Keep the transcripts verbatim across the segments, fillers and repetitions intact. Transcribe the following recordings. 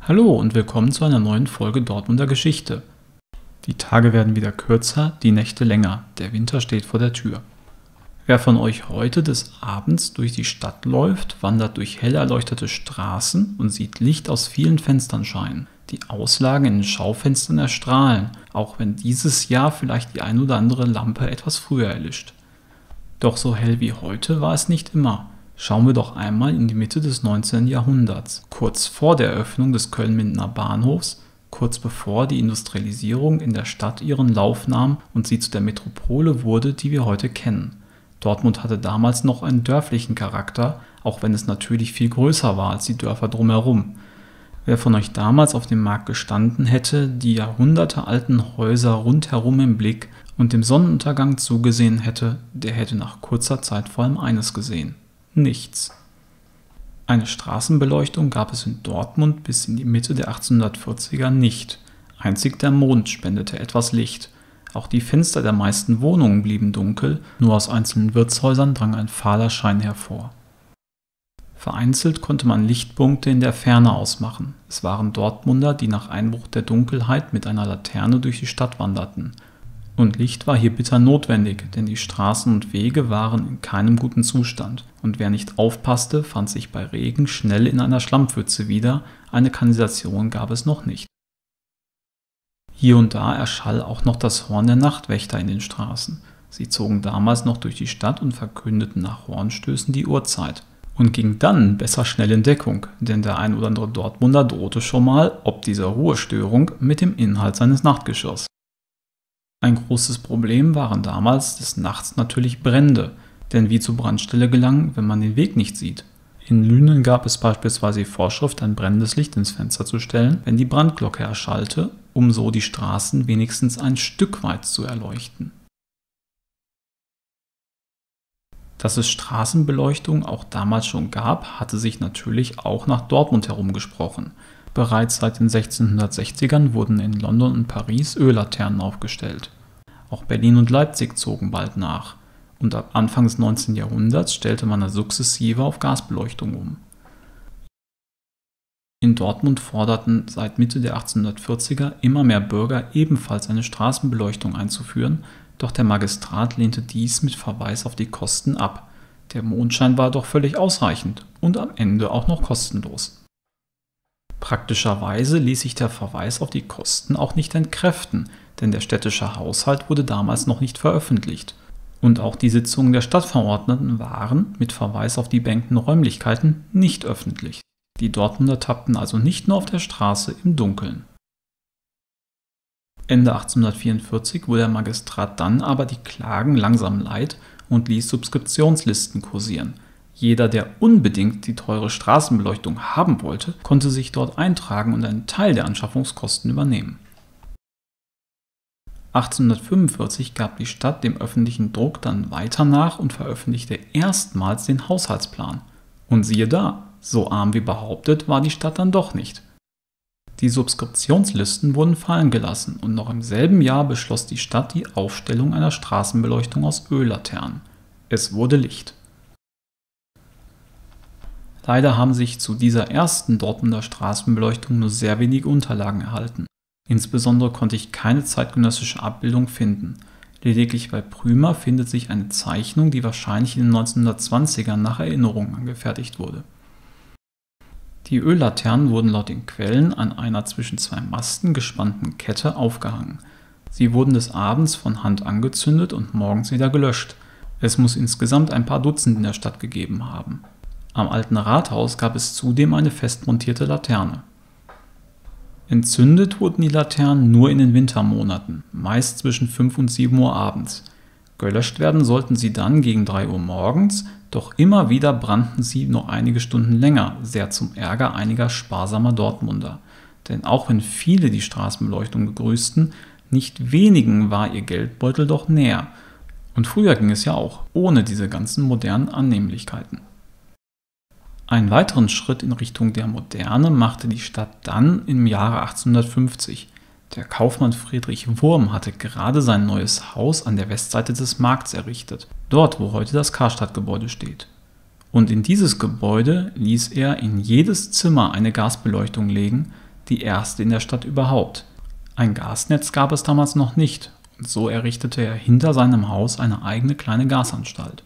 Hallo und willkommen zu einer neuen Folge Dortmunder Geschichte. Die Tage werden wieder kürzer, die Nächte länger, der Winter steht vor der Tür. Wer von euch heute des Abends durch die Stadt läuft, wandert durch hell erleuchtete Straßen und sieht Licht aus vielen Fenstern scheinen. Die Auslagen in den Schaufenstern erstrahlen, auch wenn dieses Jahr vielleicht die ein oder andere Lampe etwas früher erlischt. Doch so hell wie heute war es nicht immer. Schauen wir doch einmal in die Mitte des neunzehnten Jahrhunderts, kurz vor der Eröffnung des Köln-Mindener Bahnhofs, kurz bevor die Industrialisierung in der Stadt ihren Lauf nahm und sie zu der Metropole wurde, die wir heute kennen. Dortmund hatte damals noch einen dörflichen Charakter, auch wenn es natürlich viel größer war als die Dörfer drumherum. Wer von euch damals auf dem Markt gestanden hätte, die jahrhundertealten Häuser rundherum im Blick und dem Sonnenuntergang zugesehen hätte, der hätte nach kurzer Zeit vor allem eines gesehen: nichts. Eine Straßenbeleuchtung gab es in Dortmund bis in die Mitte der achtzehnhundertvierziger nicht. Einzig der Mond spendete etwas Licht. Auch die Fenster der meisten Wohnungen blieben dunkel, nur aus einzelnen Wirtshäusern drang ein fahler Schein hervor. Vereinzelt konnte man Lichtpunkte in der Ferne ausmachen. Es waren Dortmunder, die nach Einbruch der Dunkelheit mit einer Laterne durch die Stadt wanderten. Und Licht war hier bitter notwendig, denn die Straßen und Wege waren in keinem guten Zustand. Und wer nicht aufpasste, fand sich bei Regen schnell in einer Schlammpfütze wieder, eine Kanalisation gab es noch nicht. Hier und da erschall auch noch das Horn der Nachtwächter in den Straßen. Sie zogen damals noch durch die Stadt und verkündeten nach Hornstößen die Uhrzeit. Und ging dann besser schnell in Deckung, denn der ein oder andere Dortmunder drohte schon mal, ob dieser Ruhestörung, mit dem Inhalt seines Nachtgeschirrs. Ein großes Problem waren damals des Nachts natürlich Brände, denn wie zur Brandstelle gelangen, wenn man den Weg nicht sieht? In Lünen gab es beispielsweise die Vorschrift, ein brennendes Licht ins Fenster zu stellen, wenn die Brandglocke erschallte, um so die Straßen wenigstens ein Stück weit zu erleuchten. Dass es Straßenbeleuchtung auch damals schon gab, hatte sich natürlich auch nach Dortmund herumgesprochen. Bereits seit den sechzehnhundertsechzigern wurden in London und Paris Öllaternen aufgestellt. Auch Berlin und Leipzig zogen bald nach. Und ab Anfang des neunzehnten Jahrhunderts stellte man das sukzessive auf Gasbeleuchtung um. In Dortmund forderten seit Mitte der achtzehnhundertvierziger immer mehr Bürger ebenfalls eine Straßenbeleuchtung einzuführen, doch der Magistrat lehnte dies mit Verweis auf die Kosten ab. Der Mondschein war doch völlig ausreichend und am Ende auch noch kostenlos. Praktischerweise ließ sich der Verweis auf die Kosten auch nicht entkräften, denn der städtische Haushalt wurde damals noch nicht veröffentlicht. Und auch die Sitzungen der Stadtverordneten waren, mit Verweis auf die beengten Räumlichkeiten, nicht öffentlich. Die Dortmunder tappten also nicht nur auf der Straße im Dunkeln. Ende achtzehnhundertvierundvierzig wurde der Magistrat dann aber die Klagen langsam leid und ließ Subskriptionslisten kursieren. Jeder, der unbedingt die teure Straßenbeleuchtung haben wollte, konnte sich dort eintragen und einen Teil der Anschaffungskosten übernehmen. achtzehnhundertfünfundvierzig gab die Stadt dem öffentlichen Druck dann weiter nach und veröffentlichte erstmals den Haushaltsplan. Und siehe da, so arm wie behauptet war die Stadt dann doch nicht. Die Subskriptionslisten wurden fallen gelassen und noch im selben Jahr beschloss die Stadt die Aufstellung einer Straßenbeleuchtung aus Öllaternen. Es wurde Licht. Leider haben sich zu dieser ersten Dortmunder Straßenbeleuchtung nur sehr wenige Unterlagen erhalten. Insbesondere konnte ich keine zeitgenössische Abbildung finden. Lediglich bei Prümer findet sich eine Zeichnung, die wahrscheinlich in den neunzehnhundertzwanzigern nach Erinnerung angefertigt wurde. Die Öllaternen wurden laut den Quellen an einer zwischen zwei Masten gespannten Kette aufgehangen. Sie wurden des Abends von Hand angezündet und morgens wieder gelöscht. Es muss insgesamt ein paar Dutzend in der Stadt gegeben haben. Am alten Rathaus gab es zudem eine fest montierte Laterne. Entzündet wurden die Laternen nur in den Wintermonaten, meist zwischen fünf und sieben Uhr abends. Gelöscht werden sollten sie dann gegen drei Uhr morgens, doch immer wieder brannten sie noch einige Stunden länger, sehr zum Ärger einiger sparsamer Dortmunder. Denn auch wenn viele die Straßenbeleuchtung begrüßten, nicht wenigen war ihr Geldbeutel doch näher. Und früher ging es ja auch, ohne diese ganzen modernen Annehmlichkeiten. Einen weiteren Schritt in Richtung der Moderne machte die Stadt dann im Jahre achtzehnhundertfünfzig. Der Kaufmann Friedrich Wurm hatte gerade sein neues Haus an der Westseite des Markts errichtet, dort wo heute das Karstadtgebäude steht. Und in dieses Gebäude ließ er in jedes Zimmer eine Gasbeleuchtung legen, die erste in der Stadt überhaupt. Ein Gasnetz gab es damals noch nicht und so errichtete er hinter seinem Haus eine eigene kleine Gasanstalt.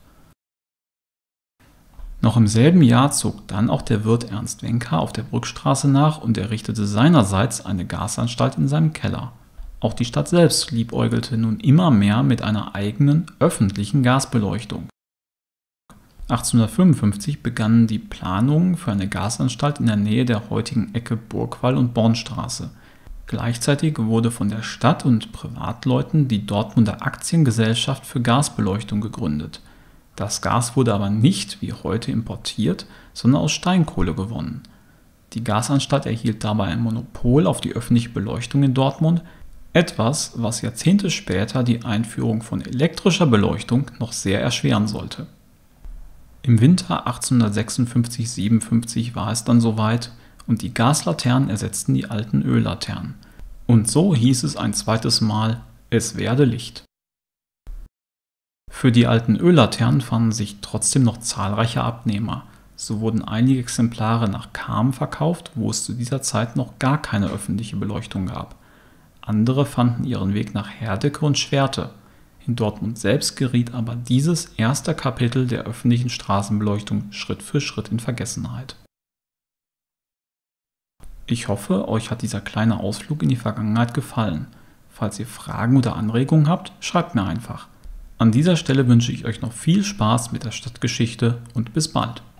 Noch im selben Jahr zog dann auch der Wirt Ernst Wencker auf der Brückstraße nach und errichtete seinerseits eine Gasanstalt in seinem Keller. Auch die Stadt selbst liebäugelte nun immer mehr mit einer eigenen öffentlichen Gasbeleuchtung. achtzehnhundertfünfundfünfzig begannen die Planungen für eine Gasanstalt in der Nähe der heutigen Ecke Burgwall und Bornstraße. Gleichzeitig wurde von der Stadt und Privatleuten die Dortmunder Aktiengesellschaft für Gasbeleuchtung gegründet. Das Gas wurde aber nicht wie heute importiert, sondern aus Steinkohle gewonnen. Die Gasanstalt erhielt dabei ein Monopol auf die öffentliche Beleuchtung in Dortmund, etwas, was Jahrzehnte später die Einführung von elektrischer Beleuchtung noch sehr erschweren sollte. Im Winter achtzehnhundertsechsundfünfzig siebenundfünfzig war es dann soweit und die Gaslaternen ersetzten die alten Öllaternen. Und so hieß es ein zweites Mal: Es werde Licht. Für die alten Öllaternen fanden sich trotzdem noch zahlreiche Abnehmer. So wurden einige Exemplare nach Cham verkauft, wo es zu dieser Zeit noch gar keine öffentliche Beleuchtung gab. Andere fanden ihren Weg nach Herdecke und Schwerte. In Dortmund selbst geriet aber dieses erste Kapitel der öffentlichen Straßenbeleuchtung Schritt für Schritt in Vergessenheit. Ich hoffe, euch hat dieser kleine Ausflug in die Vergangenheit gefallen. Falls ihr Fragen oder Anregungen habt, schreibt mir einfach. An dieser Stelle wünsche ich euch noch viel Spaß mit der Stadtgeschichte und bis bald.